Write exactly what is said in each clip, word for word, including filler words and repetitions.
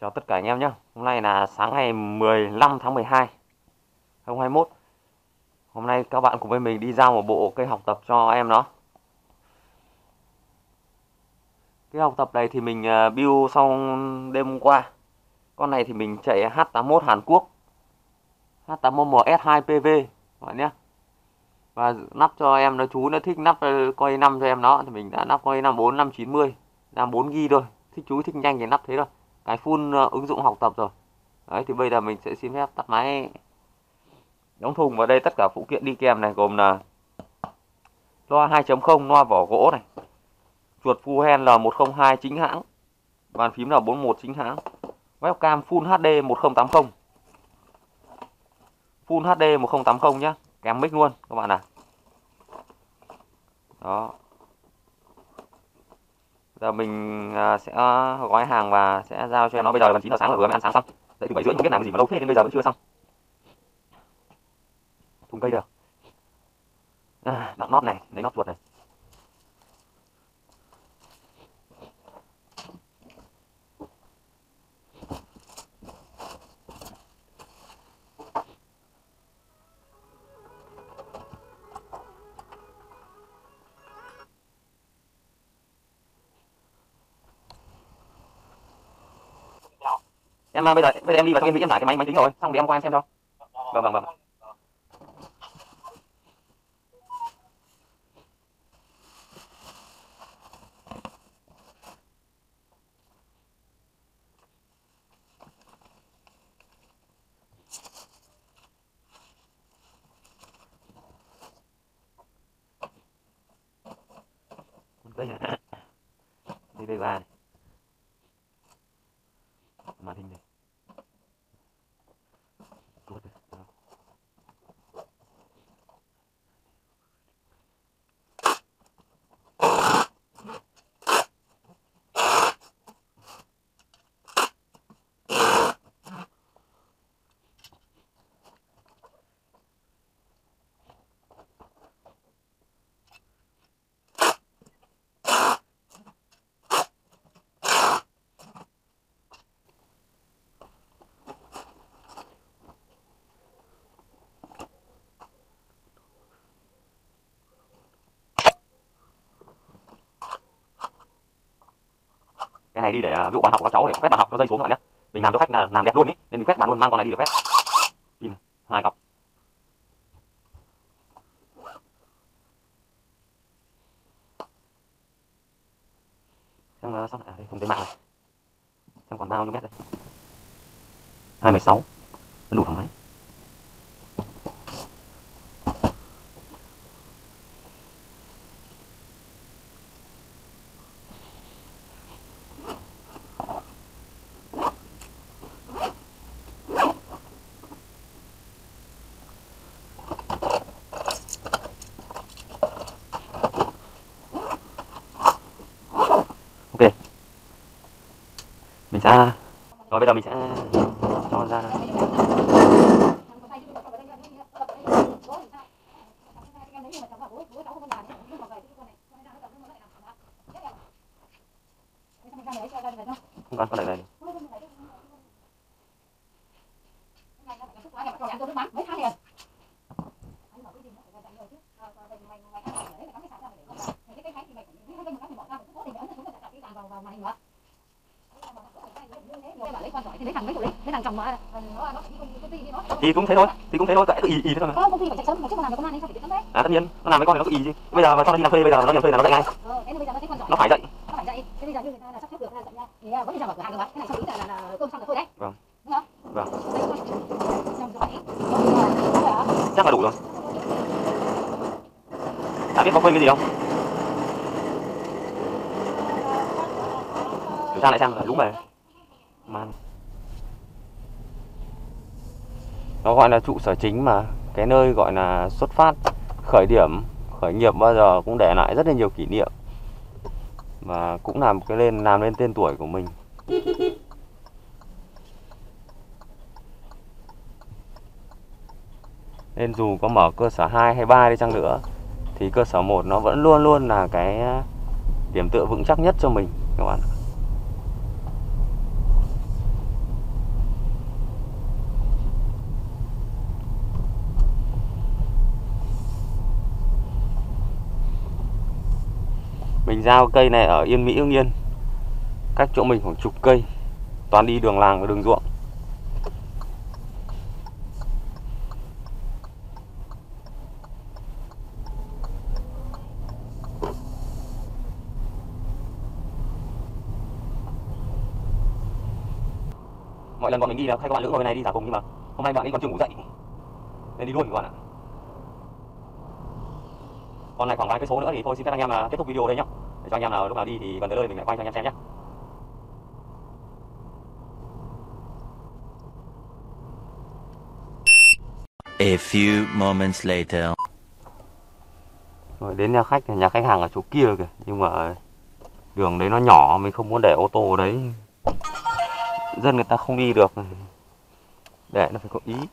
Chào tất cả anh em nhé. Hôm nay là sáng ngày mười lăm tháng mười hai năm hai không hai mốt. Hôm nay các bạn cùng với mình đi giao một bộ cây học tập cho em nó. Cái học tập này thì mình build xong đêm hôm qua. Con này thì mình chạy H tám mốt Hàn Quốc, H tám mốt M S hai P V các bạn nhé. Và nắp cho em nó, chú nó thích nắp coi năm cho em nó thì mình đã nắp coi năm bốn năm chín mươi, làm bốn gi thôi. Thích chú thích nhanh thì nắp thế thôi. Cái full ứng dụng học tập rồi. Đấy thì bây giờ mình sẽ xin phép tắt máy, đóng thùng vào đây. Tất cả phụ kiện đi kèm này gồm là loa hai chấm không, loa vỏ gỗ này, chuột full hand L một không hai chính hãng, bàn phím L bốn mốt chính hãng, webcam Full hát đê một không tám không, Full hát đê một không tám không nhá, kèm mic luôn các bạn ạ. À. Đó. Giờ mình sẽ gói hàng và sẽ giao cho nó. Bây giờ là gần chín giờ sáng rồi, vừa mới ăn sáng xong. Dậy từ bảy rưỡi không biết làm cái gì mà lâu thế nên bây giờ vẫn chưa xong. Thùng cây được. À, đặt nót này, lấy nót chuột này. Em bây giờ bây giờ em đi vào trong em nghĩ em giải cái máy máy tính rồi, xong thì em qua em xem cho. Vâng vâng vâng. Đây này. Đây đây ba này. Màn hình này. Chuột này. Đó. Cái này đi để ví dụ bàn học của các cháu để quét bàn học cho dây xuống các bạn nhé. Mình làm cho khách là làm đẹp luôn ý, nên mình quét bàn luôn, mang con này đi để quét. Pin hai cọc. Xem xong à, đây không thấy mạng này. Xem còn bao nhiêu mét đây. hai mươi sáu. Đủ thằng máy. Mình sẽ rồi bây giờ mình sẽ cho ra không cần con này này. Thì cũng thế thôi, thì cũng thế thôi, tại cứ ý ý thế thôi. Không, công ty phải chạy sớm một chút, làm được công an nên sao phải sớm đấy. À tất nhiên, nó làm với con thì nó cứ ý chứ. Bây giờ mà cho nó đi làm thuê, bây giờ nó nhận thuê là nó dạy ngay. Ờ, thế bây giờ nó thấy con giỏi. Nó phải dạy. Nó phải dạy. Thế bây giờ như người ta là sắp xếp được là dạy nha. Thì vẫn đi ra mở cửa hàng được mà. Cái này xong ý là là cơm xong rồi thôi đấy. Vâng. Đúng không? Vâng. Chắc là đủ rồi. Đã biết có quên cái gì không? Kiểm tra lại xem là đúng rồi. Man. Nó gọi là trụ sở chính mà, cái nơi gọi là xuất phát, khởi điểm, khởi nghiệp bao giờ cũng để lại rất là nhiều kỷ niệm. Và cũng làm cái lên làm lên tên tuổi của mình. Nên dù có mở cơ sở hai hay ba đi chăng nữa thì cơ sở một nó vẫn luôn luôn là cái điểm tựa vững chắc nhất cho mình các bạn. Mình giao cây này ở Yên Mỹ, Hưng Yên, cách chỗ mình khoảng chục cây, toàn đi đường làng và đường ruộng. Mọi lần bọn mình đi là hay có bạn nữ ngồi bên này đi giả cùng, nhưng mà hôm nay bạn ấy còn chưa ngủ dậy nên đi luôn các bạn ạ. Còn lại khoảng vài cái số nữa thì thôi xin phép anh em là kết thúc video đây nhá, để cho anh em nào lúc nào đi thì gần tới nơi mình lại quay cho anh em xem nhé. A few moments later. Rồi đến nhà khách, nhà khách hàng ở chỗ kia kìa, nhưng mà đường đấy nó nhỏ, mình không muốn để ô tô ở đấy, dân người ta không đi được, để nó phải có ý.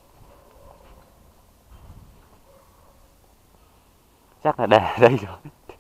Chắc là để ở đây rồi.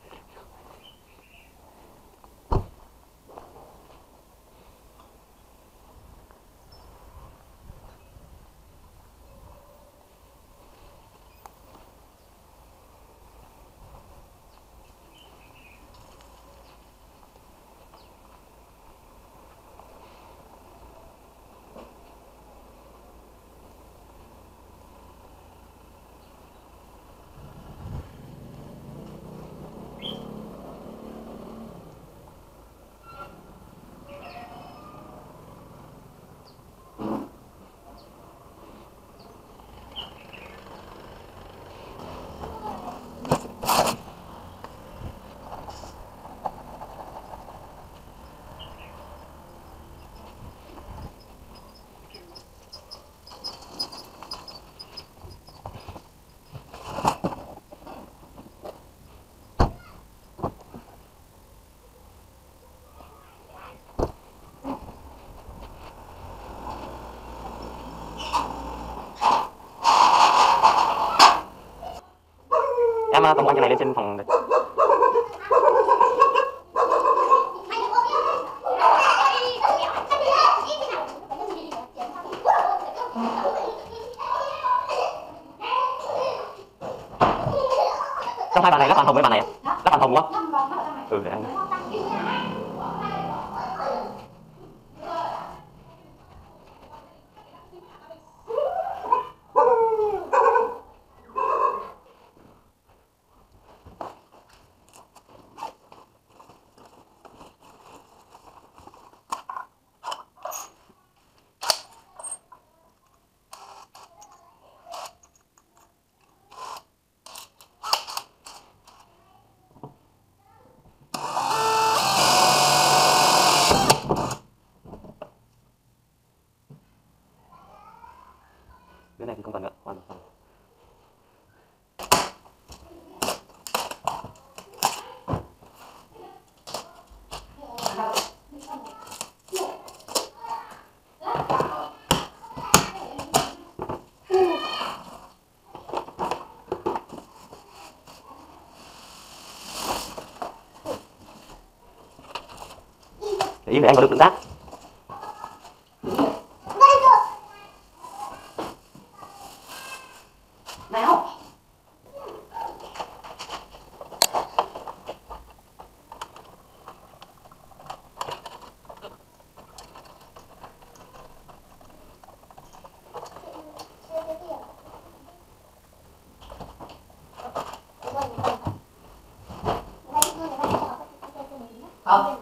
Em tổng anh cái này lên trên phòng đấy. Trong hai bàn này lắp bàn hồng với bàn này, lắp bàn hồng đúng không? Ừ, để anh. Cái này thì không cần nữa, hoàn toàn. Để im để anh có được tự giác. Nào. Không.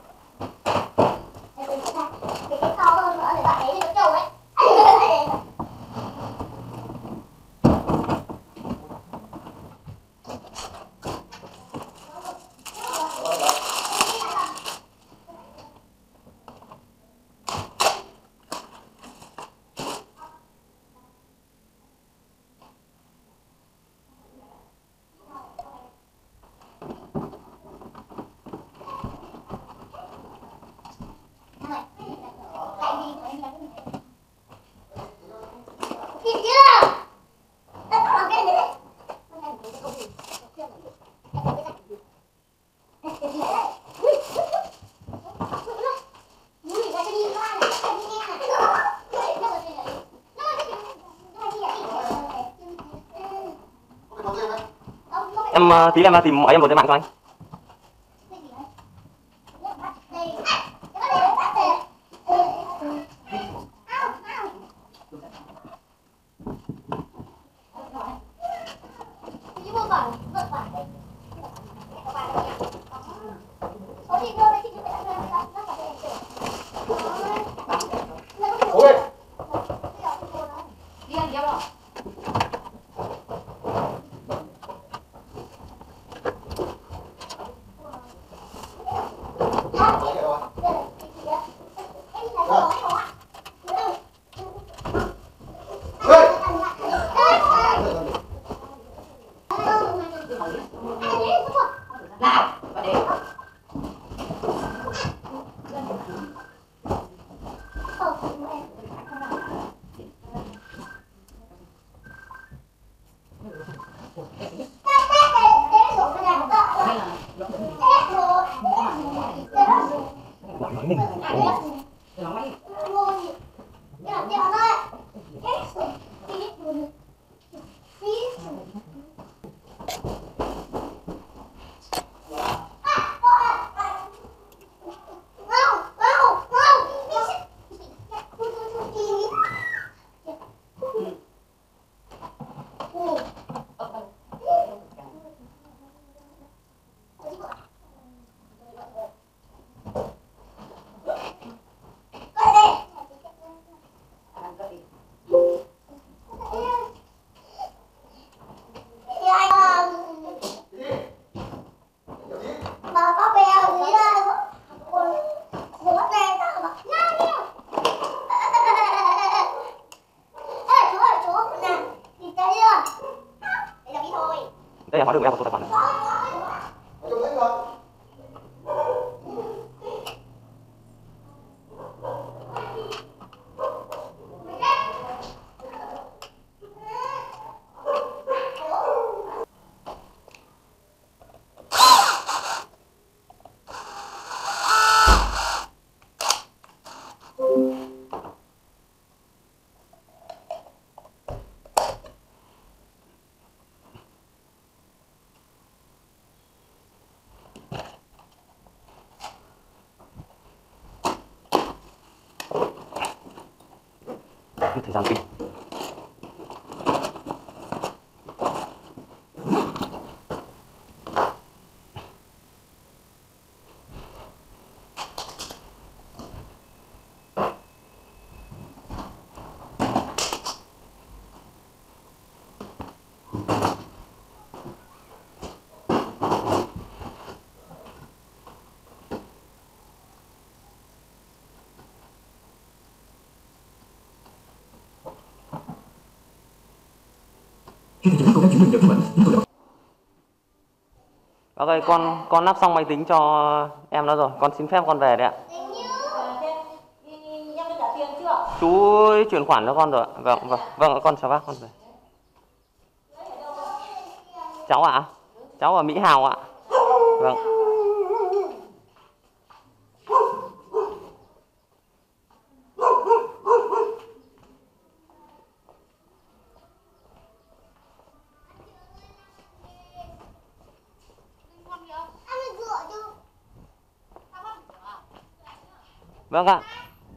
Em uh, tí em uh, tìm em một cái mạng cho anh. Đây em hỏi được em có số tài khoản. Thời gian pin. Ok, con con lắp xong máy tính cho em đó rồi, con xin phép con về đấy ạ. Chú ấy chuyển khoản cho con rồi. Vâng, vâng, vâng, con chào bác, con về. Cháu ạ? À? Cháu ở Mỹ Hào ạ. Vâng. Vâng ạ.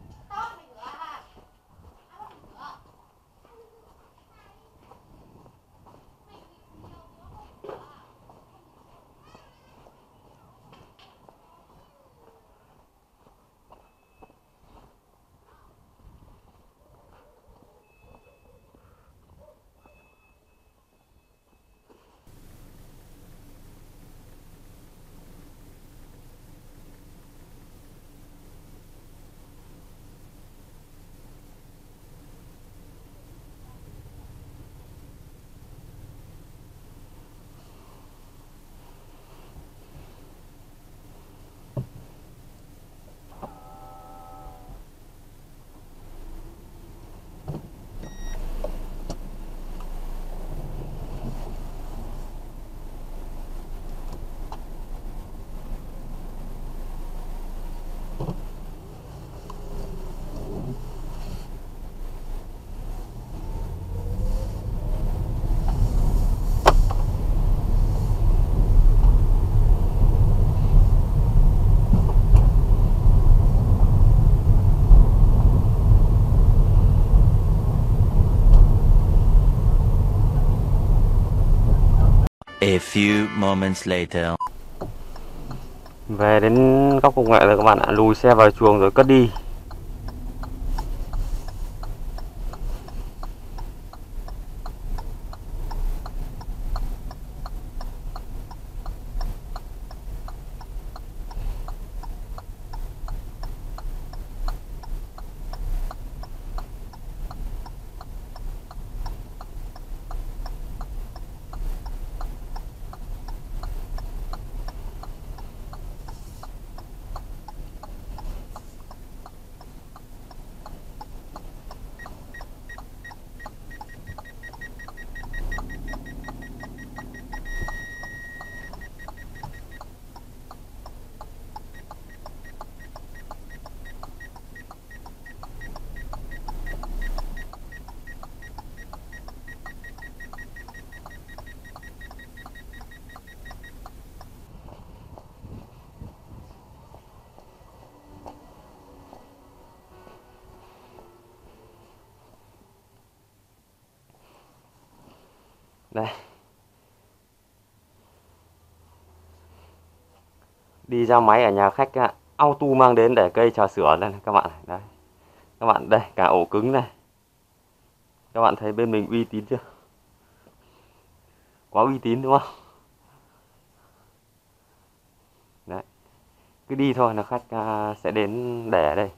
A few moments later. Về đến góc công nghệ rồi các bạn ạ, lùi xe vào chuồng rồi cất đi. Đây, đi ra máy ở nhà khách á, auto mang đến để cây trà sữa đây này các bạn. Đây, các bạn đây, cả ổ cứng này. Các bạn thấy bên mình uy tín chưa? Quá uy tín đúng không? Đấy, cứ đi thôi là khách à, sẽ đến để ở đây.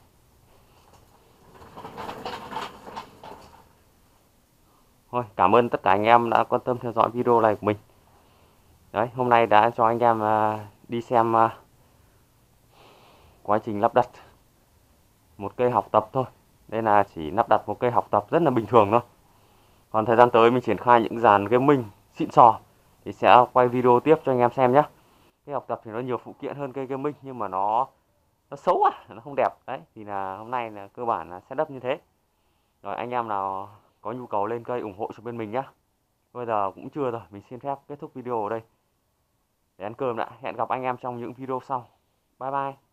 Thôi, cảm ơn tất cả anh em đã quan tâm theo dõi video này của mình. Đấy, hôm nay đã cho anh em à, đi xem à, quá trình lắp đặt một cây học tập thôi. Đây là chỉ lắp đặt một cây học tập rất là bình thường thôi. Còn thời gian tới mình triển khai những dàn gaming xịn sò thì sẽ quay video tiếp cho anh em xem nhé. Cái học tập thì nó nhiều phụ kiện hơn cây gaming nhưng mà nó nó xấu à, nó không đẹp. Đấy, thì là hôm nay là cơ bản là setup như thế. Rồi anh em nào có nhu cầu lên cây ủng hộ cho bên mình nhé. Bây giờ cũng chưa rồi, mình xin phép kết thúc video ở đây để ăn cơm đã. Hẹn gặp anh em trong những video sau. Bye bye.